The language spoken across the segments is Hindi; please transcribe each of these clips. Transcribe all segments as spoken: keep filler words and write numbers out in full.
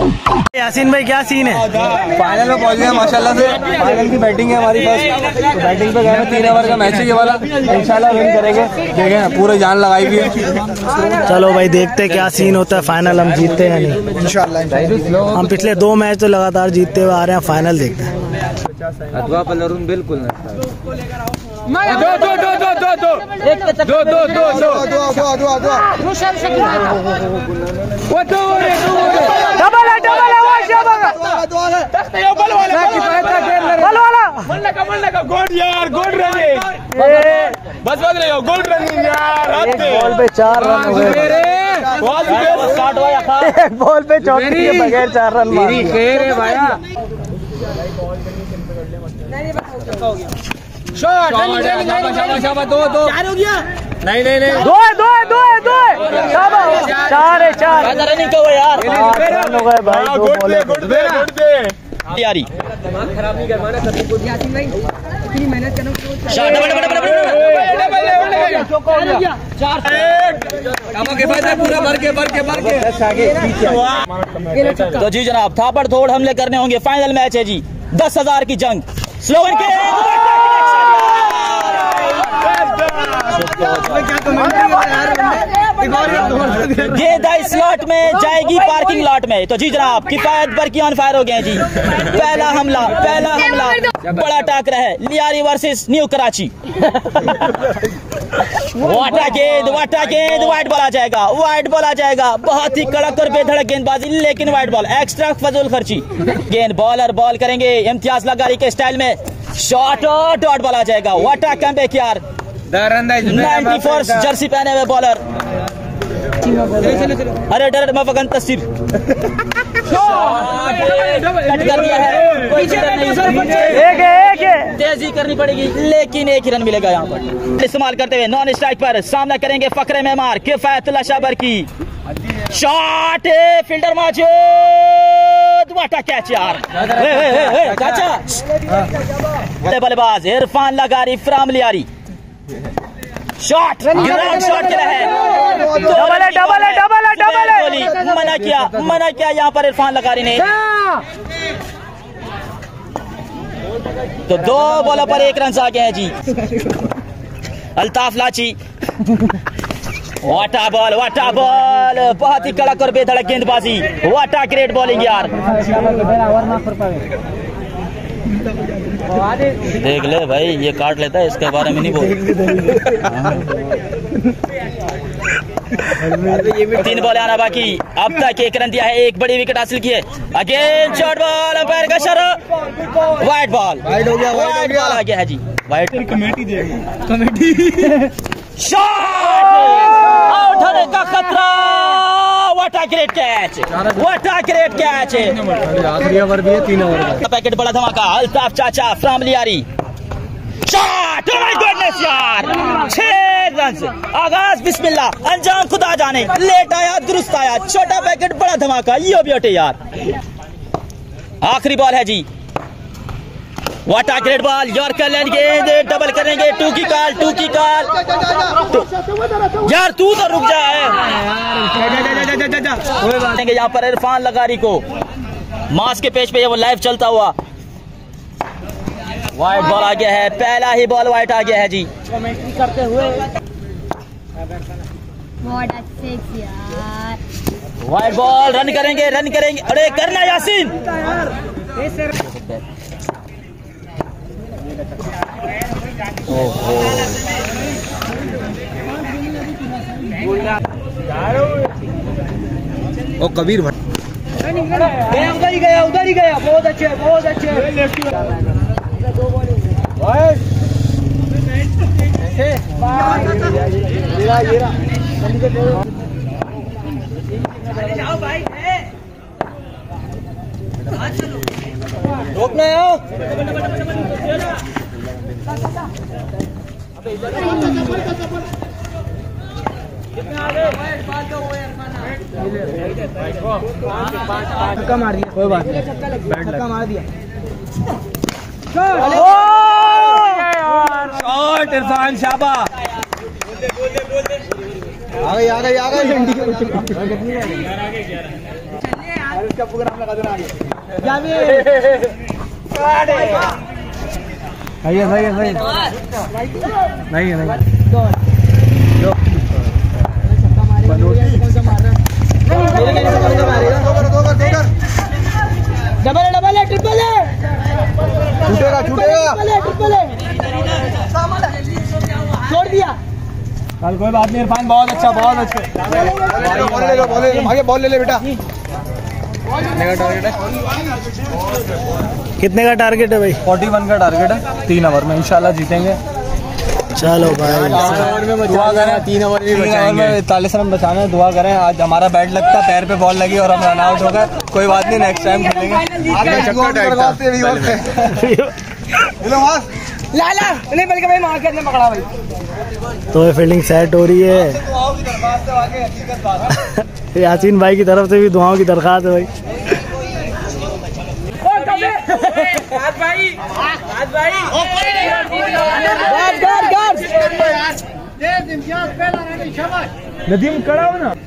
यासीन भाई क्या सीन है? फाइनल में पहुंच गए माशाल्लाह से। फाइनल की बैटिंग है हमारी फर्स्ट, तो बैटिंग पे गए तीन ओवर का मैच है ये वाला, इंशाल्लाह विन करेंगे। देखें पूरे जान लगाई भी है। चलो भाई देखते क्या सीन होता है, फाइनल हम जीतते हैं नहीं इंशाल्लाह। हम पिछले दो मैच तो लगातार जीतते हुए आ रहे हैं, फाइनल देखते हैं। बिल्कुल दो दो दो दो दो दो दो दो दो दो वो दो डबल है डबल है वो शाबाश बल वाला बल वाला कमल लगा गोल्ड यार, गोल्ड रनिंग बस बस रहे हो, गोल्ड रनिंग यार। बॉल पे चार रन हो गए, एक बॉल पे चौकी के बगैर चार रन मारे भाया। शॉट शाबाश दो दो चार हो गया। नहीं नहीं नहीं दो है दो है दो है दो है शाबाश चार है चार रनिंग तो यार रन हो गए भाई, दो बॉले यारी दिमाग खराब नहीं करवाना कभी को यासीन भाई, इतनी मेहनत करना। शॉट डबल डबल डबल चार पूरा भर के भर के भर के। तो जी जनाब थापड़ थोड़ हमले करने होंगे, फाइनल मैच है जी, दस हजार की जंग। स्लोवन के गेंद आई स्लॉट में, जाएगी पार्किंग लॉट में। तो जी जनाब किफायत बरकी ऑन फायर हो गए जी। पहला हमला पहला हमला बड़ा टाकरा है, लियारी वर्सेस न्यू कराची। वाटा गेंद वाटा गेंद वाइड बॉल आ जाएगा, वाइड बॉल आ जाएगा। बहुत ही कड़क और बेधड़क गेंदबाजी, लेकिन वाइड बॉल एक्स्ट्रा फजूल खर्ची। गेंद बॉलर बॉल करेंगे इम्तियाज लगारी के स्टाइल में, शॉट और डॉट बॉल आ जाएगा। वाटा कमबैक यार, नाइन्टी फोर जर्सी पहने हुए बॉलर। अरे डर मैं फगन तस्वीर कट कर दिया है, कोई डर नहीं, एक है एक है तेजी करनी पड़ेगी, लेकिन एक ही रन मिलेगा यहाँ पर। इस्तेमाल करते हुए नॉन स्ट्राइक पर सामना करेंगे फकरे मेहमार किफायतुल्लाह शाबर की। शॉट फील्डर मौजूद, वाटा कैच यार, चाचा बल्लेबाज Irfan Lagari from Lyari. Shot ground shot के है, डबल है डबल है डबल है डबल है। मना किया मना किया यहाँ पर इरफान लगारी ने। तो दो बॉलों पर एक रन आ गए हैं जी। अल्ताफ लाची, वाटा बॉल वाटा बॉल, बहुत ही कड़क और बेधड़क गेंदबाजी। वाटा ग्रेट बॉलिंग यार। देख ले भाई ये काट लेता है, इसके बारे में नहीं बोल। तीन बॉल आना बाकी, अब तक एक रन दिया है, एक बड़ी विकेट हासिल की है। अगेन शॉट बॉल, अंपायर का इशारा, वाइड बॉल वाइड हो गया, वाइड बॉल आ गया है जी। वाइड कमेटी देगी कमेटी। शॉट आउट होने का खतरा, what a great catch, what a great catch. आखिरी ओवर भी है, तीन ओवर का पैकेट बड़ा धमाका, अल्ताफ चाचा from Lyari. Shot, oh my goodness यार, छह रन। आगाज बिस्मिल्लाह, अंजाम खुदा जाने। लेट आया दुरुस्त आया, छोटा पैकेट बड़ा धमाका, यो ब्यूटी यार। आखिरी बॉल है जी, what a great ball, yorker length गेंद, डबल करेंगे, टू की कॉल टू की कॉल। यार तू तो रुक जा है यहाँ पर इरफान लगारी को मास के पेज पे ये वो लाइव चलता हुआ। वाइड बॉल आ गया है, पहला ही बॉल वाइड आ गया है जी। कमेंट्री करते हुए वाइड बॉल, रन करेंगे रन करेंगे, अरे करना यासीन। ओ कबीर भाई गया उधर ही गया उधर ही गया, बहुत अच्छे बहुत अच्छे। रोकना है धक्का मार दिया, कोई बात नहीं, धक्का मार दिया। शॉट इरफान शाबा, आ गई आ गई आ गई। इसका प्रोग्राम लगा देना आगे। सही है सही है सही नहीं है नहीं डबल है डबल है ट्रिपल है छूटेगा छूटेगा ट्रिपल है छोड़ दिया। कल कोई बात नहीं इरफान बहुत अच्छा बहुत अच्छा बॉल ले लो बॉल ले लो आगे बॉल ले ले बेटा। कितने का टारगेट है भाई? इकतालीस का टारगेट है तीन ओवर में इंशाल्लाह जीतेंगे। चलो भाई दुआ करें तीन ओवर में इकतालीस रन बचाना है दुआ करें। आज हमारा बैट लगता पैर पे बॉल लगी और हम रन आउट हो गए कोई बात नहीं नेक्स्ट टाइम खेलेंगे। लाला नहीं बल्कि भाई मार करने पकड़ा भाई तो ये फील्डिंग सेट हो रही है। यासीन भाई की तरफ से भी दुआओं की दरखास्त है भाई। आज भाई आज भाई नदीम कड़ा हो ना।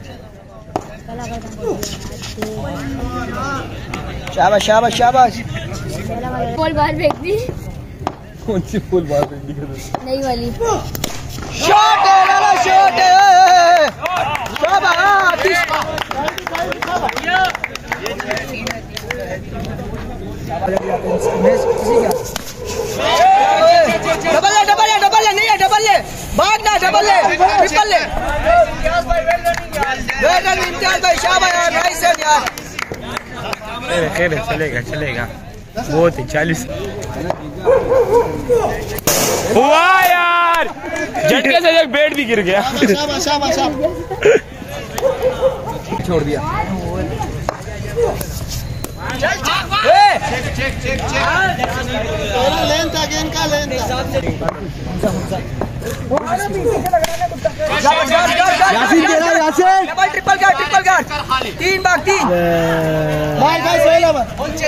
शाबाश शाबाश शाबाश। बॉल बाहर फेंक दी। कौन सी फुल बात है नहीं वाली शॉट है लाला शॉट है शाबाश। डबल है डबल है डबल है नहीं है डबल है भागना डबल है ट्रिपल है इम्तियाज भाई शाबाश यार नाइस है यार। खैर चलेगा चलेगा बहुत ही चालीस हुआ यार झटके से एक बैट भी गिर गया। शाबाश शाबाश छोड़ दिया। यासीन दे रहा Yasin double triple guard triple guard तीन भाग तीन भाई भाई सही लगा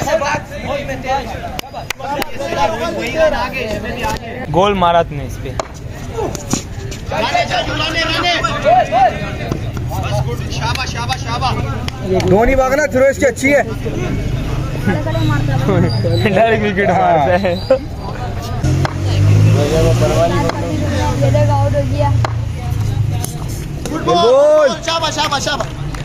गोल मारा तूने इस पे। धोनी भागना थ्रो इसकी अच्छी है। डायरेक्ट विकेट मारता है। आउट हो गया। बोल शाबाश शाबाश शाबाश।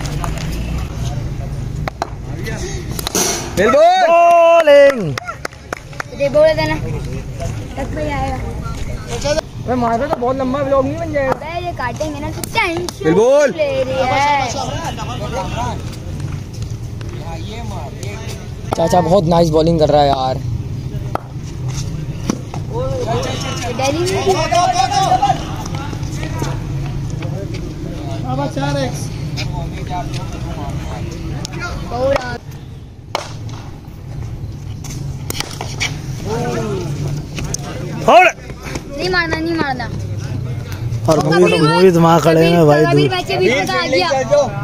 बॉलिंग दे बोल देना तक भाई आएगा। मैं मारता तो बहुत लंबा ब्लॉग नहीं बन जाएगा। अबे ये काटेंगे ना तो टेंशन बिल्कुल। ले रही है। चाचा बहुत नाइस बॉलिंग कर रहा है यार। दिल्ली में और नहीं मारना नहीं मारना। और मोहित मोहित वहाँ खड़े हैं भाई दूर। बच्चे भी पता आ गया।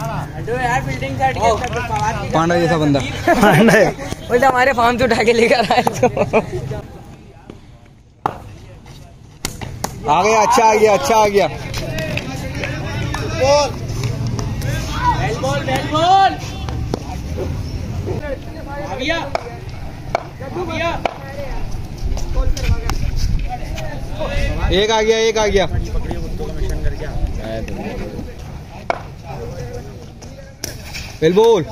पांडा जैसा बंदा बोलते हमारे फार्म से उठा के लेकर आए तो आ गया अच्छा आ गया अच्छा आ गया। एक आ गया एक आ गया। बिल्कुल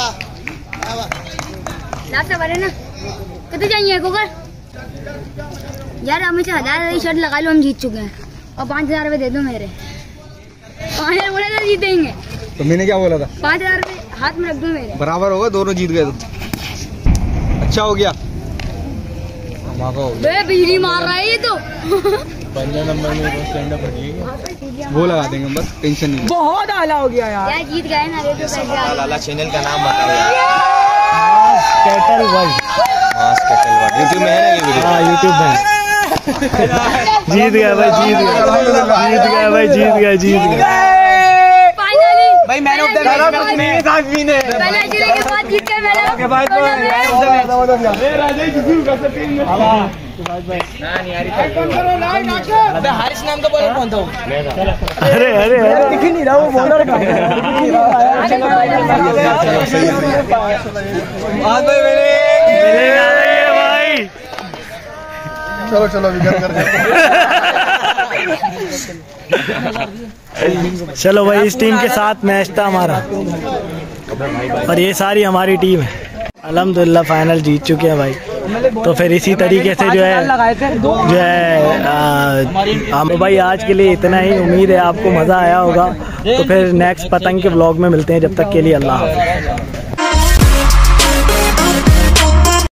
लास्ट ओवर है ना कितने चाहिए कुकर यार हमें से हजार वाली शर्ट लगा लो हम जीत चुके हैं और पाँच हजार रुपये दे दो मेरे। पाँच हजार बोला था जीतेंगे तो मैंने क्या बोला था पाँच हजार रुपये हाथ में रख दो मेरे। बराबर होगा दोनों जीत गए तो अच्छा हो गया। बे बिजली मार रहा है ये तो। पंद्रह नंबर में वो लगा देंगे बस टेंशन नहीं। बहुत आला हो गया यार। यार जीत गए ना ये तो पैसे आ गए। लाला चैनल का नाम बताओ यार। Cattle world mass cattle world YouTube में है ना ये वीडियो। हाँ यूट्यूब में जीत गया भाई जीत गया जीत गया भाई जीत गया जीत गया फाइनली भाई मैन ऑफ द मैच पहले के बाद जीत गए हारिस नाम का बॉलर कौन था? अरे अरे दिख नहीं रहा वो बॉलर का। भाई चलो चलो विकेट कर चलो भाई, इस टीम के साथ मैच था हमारा और ये सारी हमारी टीम है। अल्हम्दुलिल्लाह फाइनल जीत चुके हैं भाई। तो फिर इसी तरीके से जो है जो है आ, हम भाई आज के लिए इतना ही। उम्मीद है आपको मज़ा आया होगा। तो फिर नेक्स्ट पतंग के व्लॉग में मिलते हैं। जब तक के लिए अल्लाह हाफ़िज़।